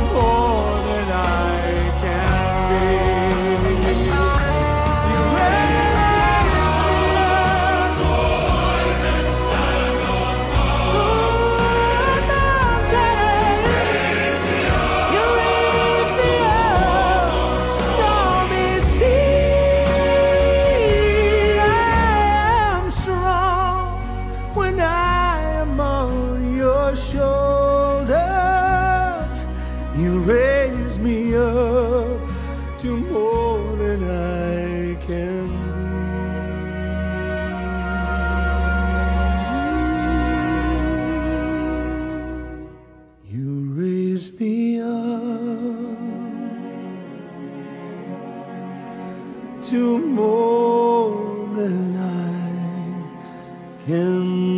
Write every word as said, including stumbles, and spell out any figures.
more than I can be. You raise me up so I can stand on mountains. You raise me up, storm me sea. I am strong when I am on your shoulders. You raise me up to more than I can be. You raise me up to more than I can